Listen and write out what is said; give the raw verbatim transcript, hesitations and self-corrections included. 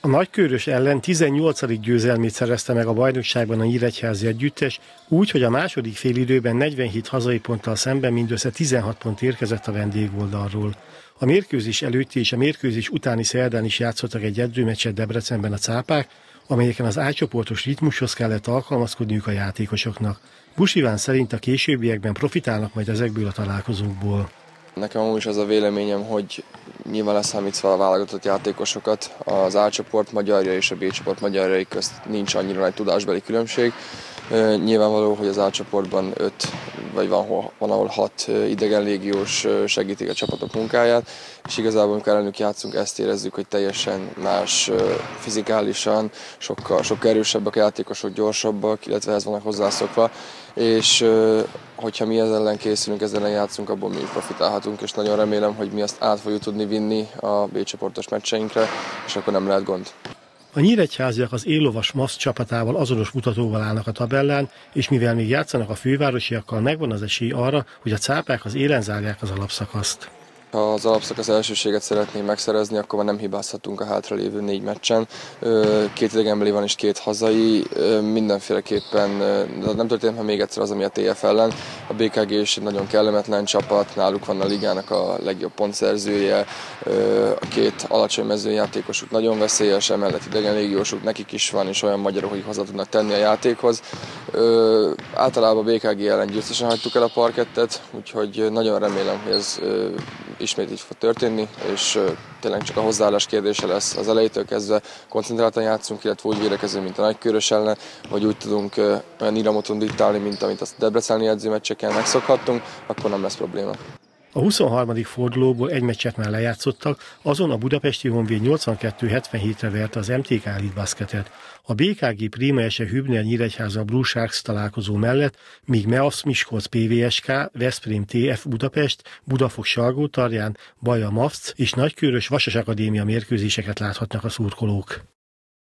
A Nagykőrös ellen tizennyolcadik győzelmét szerezte meg a bajnokságban a nyíregyházi együttes, úgy, hogy a második félidőben negyvenhét hazai ponttal szemben mindössze tizenhat pont érkezett a vendégoldalról. A mérkőzés előtti és a mérkőzés utáni szerdán is játszottak egy edzőmeccset Debrecenben a cápák, amelyeken az A-csoportos ritmushoz kellett alkalmazkodniuk a játékosoknak. Busch Iván szerint a későbbiekben profitálnak majd ezekből a találkozókból. Nekem amúgy is az a véleményem, hogy nyilván leszámítva a válogatott játékosokat, az A-csoport magyarja és a B-csoport magyarjai közt nincs annyira nagy tudásbeli különbség. Nyilvánvaló, hogy az A-csoportban öt, vagy van, van ahol hat idegen légiós segítik a csapatok munkáját, és igazából amikor ellenük játszunk, ezt érezzük, hogy teljesen más fizikálisan, sokkal, sokkal erősebbek a játékosok, gyorsabbak, illetve ehhez vannak hozzászokva, és hogyha mi ezzel ellen készülünk, ezzel ellen játszunk, abból mi is profitálhatunk, és nagyon remélem, hogy mi azt át fogjuk tudni vinni a B-csoportos meccseinkre, és akkor nem lehet gond. A nyíregyháziak az éllovas MASZ csapatával azonos mutatóval állnak a tabellán, és mivel még játszanak a fővárosiakkal, megvan az esély arra, hogy a cápák az élen zárják az alapszakaszt. Ha az alapszakasz elsőséget szeretnénk megszerezni, akkor már nem hibázhatunk a hátralévő négy meccsen. Két idegenbeli van és két hazai, mindenféleképpen nem történt ha még egyszer az, ami a té ef ellen. A bé ká gé is egy nagyon kellemetlen csapat, náluk van a ligának a legjobb pontszerzője, a két alacsony mezőjátékosuk nagyon veszélyes, emellett idegen légiósuk nekik is van, és olyan magyarok, hogy hozzá tudnak tenni a játékhoz. Általában a bé ká gé ellen győztesen hagytuk el a parkettet, úgyhogy nagyon remélem, hogy ez ismét így fog történni, és tényleg csak a hozzáállás kérdése lesz. Az elejétől kezdve koncentráltan játszunk, illetve úgy védekezünk, mint a Nagykőrös ellen, vagy úgy tudunk olyan iramot diktálni, mint amit a debreceni edzőmeccseken megszokhattunk, akkor nem lesz probléma. A huszonharmadik fordulóból egy meccset már lejátszottak, azon a budapesti Honvéd nyolcvankettő hetvenhétre verte az em té ká Elite Basketet. A bé ká gé Prima Ese Hübner Nyíregyháza Blue Sharks találkozó mellett, míg Measz Miskolc pé vé es ká, Veszprém té ef Budapest, Budafok Salgótarján, Baja MAFC és Nagykőrös Vasas Akadémia mérkőzéseket láthatnak a szurkolók.